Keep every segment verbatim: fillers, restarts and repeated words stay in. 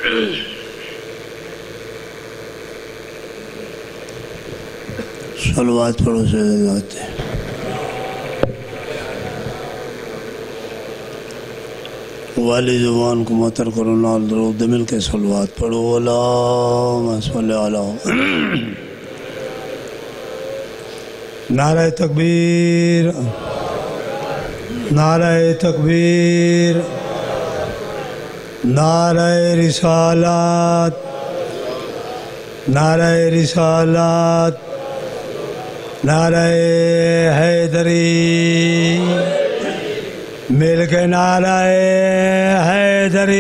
صلوات پڑھو سے ذاتے والی زبان کو متر کرو نال درود مل کے صلوات پڑھو اللہم صلی علی نعرہ تکبیر نعرہ تکبیر نعرہ رسالات نعرہ رسالات نعرہ حیدری مل کے نعرہ حیدری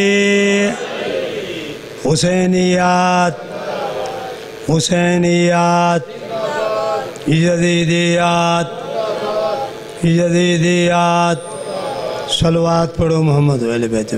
حسینیات حسینیات یزیدیات یزیدیات صلوات پڑھو محمد ویلے بیت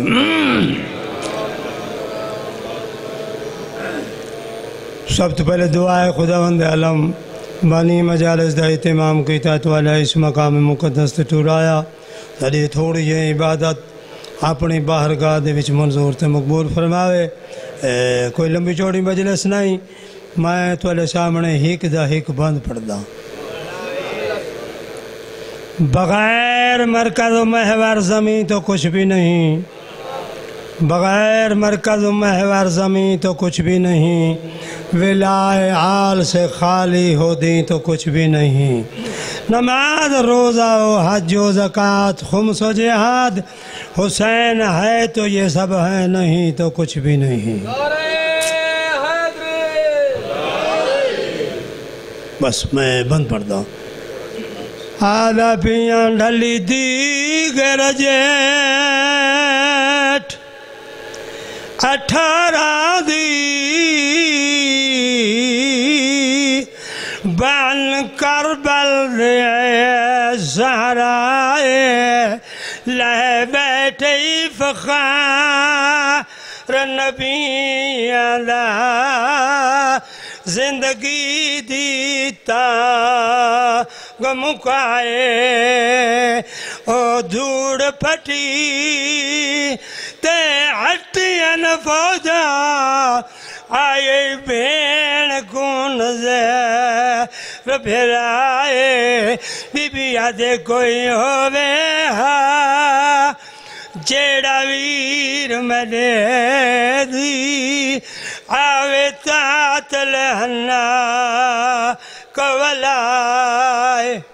سب تو پہلے دعا ہے خداوند عالم بانی مجالس دا اہتمام کی تحت والا اس مقام مقدس تے ٹورایا تھوڑی تھوڑی یہ عبادت اپنی باہرگاہ دے وچ منظور تے مقبول فرماوے کوئی لمبی چوڑی مجلس نہیں میں تھوڑے سامنے ہیک دا ہیک بند پڑھدا بغیر مرکز و محور زمین تو کچھ بھی نہیں بغیر مرکز و محور زمین تو کچھ بھی نہیں ولائے عال سے خالی ہو دی تو کچھ بھی نہیں نماز روزہ و حج و زکوٰۃ خمس و جہاد حسین ہے تو یہ سب ہے نہیں تو کچھ بھی نہیں بس میں بند پڑھتا ہوں آدھا پیاں ڈھلی دیگر جیٹھ اٹھارہ دی بن کربل دے زہرائے لہ بیٹھے فخار نبیاں دا زندگی دیتا گمکائے او دھوڑ پھٹی تے ہٹیاں فوجا آئے بین کون زہر پھرائے بی بی آدھے کوئی ہووے ہاں جیڑا ویر ملے دی آوے تات لہنا کولائے